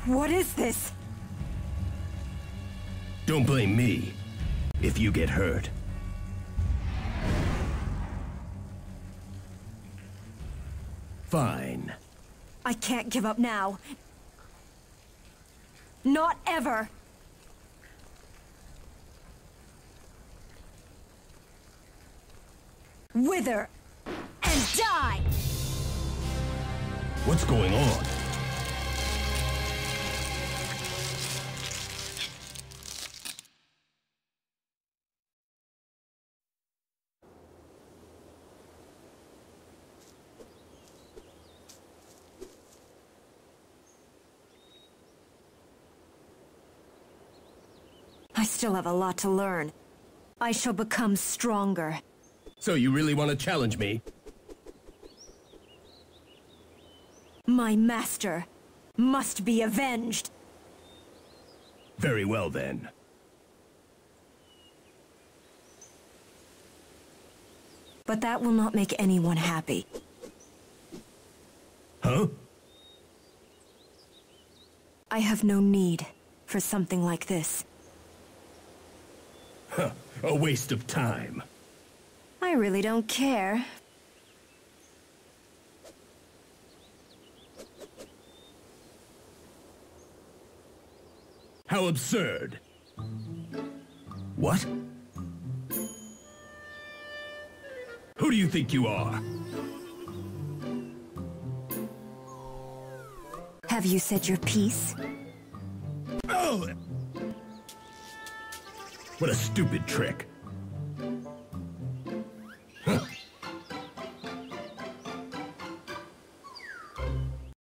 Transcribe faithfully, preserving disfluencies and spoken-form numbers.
What is this? Don't blame me if you get hurt. Fine. I can't give up now. Not ever! Wither and die! What's going on? I still have a lot to learn. I shall become stronger. So you really want to challenge me? My master must be avenged. Very well then. But that will not make anyone happy. Huh? I have no need for something like this. Huh, a waste of time. I really don't care. How absurd. What? Who do you think you are? Have you said your piece? Oh! What a stupid trick.